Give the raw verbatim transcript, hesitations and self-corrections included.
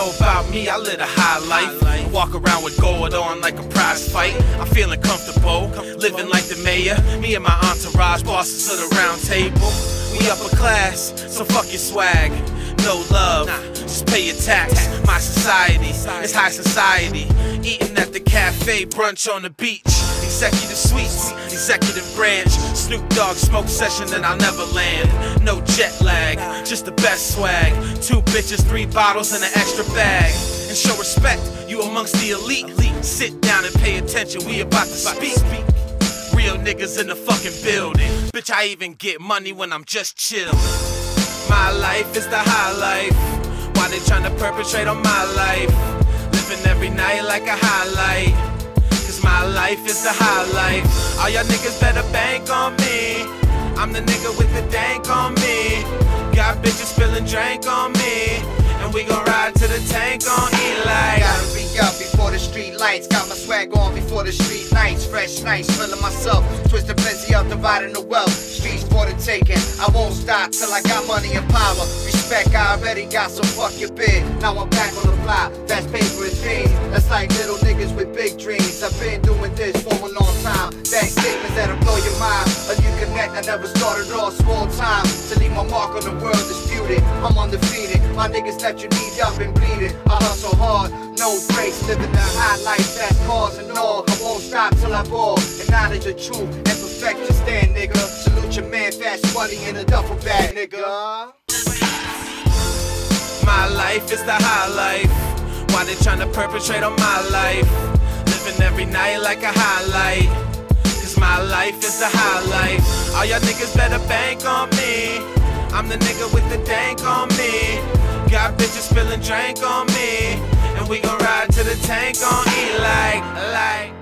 know about me, I live a high life. I walk around with gold on like a prize fight. I'm feeling comfortable, living like the mayor. Me and my entourage, bosses of the round table. We upper class, so fuck your swag. No love, just pay your tax. My society is high society. Eating at the cafe, brunch on the beach. Executive suites, executive branch. Snoop Dogg smoke session and I'll never land. No jet lag, just the best swag. Two bitches, three bottles and an extra bag. And show respect, you amongst the elite. Sit down and pay attention, we about to speak. Real niggas in the fucking building. Bitch, I even get money when I'm just chillin'. My life is the high life. Why they tryna perpetrate on my life? Living every night like a highlight. Cause my life is the high life. All y'all niggas better bank on me. I'm the nigga with the dank on me. Got bitches spilling drink on me. And we gon' ride to the tank on Eli. Gotta be up before the street lights. Got my swag on before the street nights. Fresh nights, feeling myself. Twisted plenty up, dividing the wealth. Streets for the taking. I won't stop till I got money and power. Respect, I already got, so fuck your bid. Now I'm back on the block. That's paper and dreams. That's like little niggas with big dreams. I've been doing this for a long time. Back statements that'll blow your mind. A new connect, I never started off small time. To leave my mark on the world disputed. I'm undefeated. My niggas left you kneed up and bleeding. I hustle hard, no breaks, living the high life, that's cause and all. I won't stop till I ball. Acknowledge the truth and perfect your stand, nigga. Salute your man, fast money in a duffel bag, nigga. My life is the high life. Why they tryna perpetrate on my life? Living every night like a highlight. Cause my life is the high life. All y'all niggas better bank on me. I'm the nigga with the dank on me. Got bitches spilling drink on me. And we gon' ride to the tank on Eli. Like